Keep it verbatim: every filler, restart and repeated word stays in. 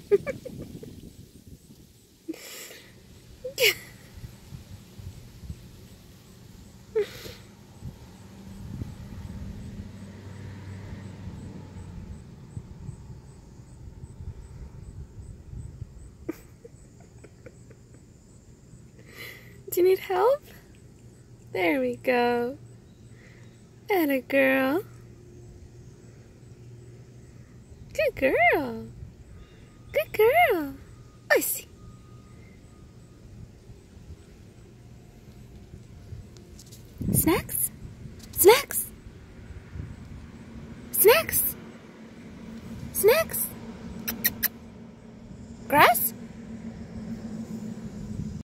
Do you need help? There we go. Atta girl. Good girl. Good girl. I see. Snacks? Snacks? Snacks? Snacks? Grass?